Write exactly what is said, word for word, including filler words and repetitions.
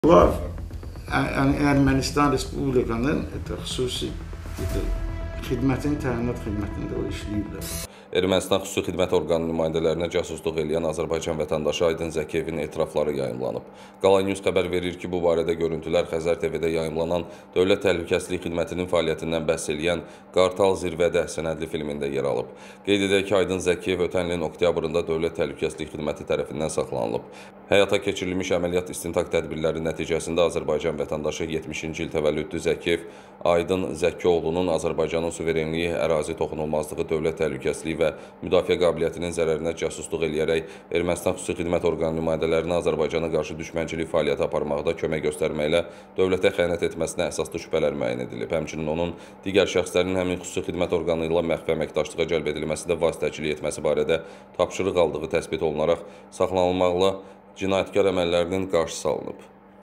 Bunlar Ermənistan Respublikanın xüsusi xidmətin, təminat xidmətində o işləyirlər. Ermənistan xüsusi xidmət orqanı nümayəndələrinə casusluq eləyən Azərbaycan vətəndaşı Aydın Zəkiyevin etirafları yayımlanıb. Qalay News xəbər verir ki, bu barədə görüntülər Xəzər T V-də yayımlanan Dövlət Təhlükəsizlik Xidmətinin fəaliyyətindən bəhs eləyən Qartal Zirvədə sənədli filmində yer alıb. Qeyd edək ki, Aydın Zəkiyev ötən ilin oktyabrında Dövlət Təhlükəsizlik Xidməti tərəfindən saxlanılıb. Həyata keçirilmiş əməliyyat istintaq tədbirləri nəticəsində Azərbaycan vətəndaşı yetmişinci il təvəllüdlü Zəkiyev Aydın Zəkioğlunun Azərbaycanın suverenliyi, ərazi toxunulmazlığı, dövlət təhlükəsizliyi və müdafiə qabiliyyətinin zərərinə casusluq eləyərək Ermənistan xüsusi xidmət orqanı nümayəndələrinə Azərbaycana qarşı düşmənçilik fəaliyyəti aparmaqda kömək göstərməklə dövlətə xəyanət etməsinə əsaslı şübhələr müəyyən edilib. Həmçinin onun digər şəxslərin həmin xüsusi xidmət orqanı ilə məxfi əməkdaşlığa cəlb edilməsində vasitəçilik etməsi barədə tapşırıq aldığı təsbit olunaraq saxlanılmaqla cinayətkar əməllərinin qarşısı alınıb.